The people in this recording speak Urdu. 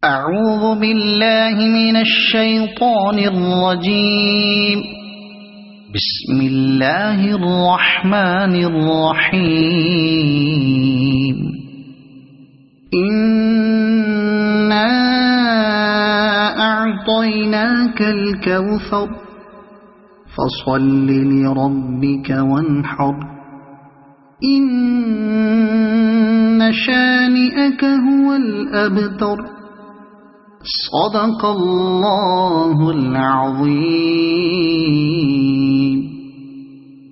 أعوذ بالله من الشيطان الرجيم. بسم الله الرحمن الرحيم. إنا أعطيناك الكوثر فصل لربك وانحر إن شانئك هو الأبتر. صدق الله العظيم.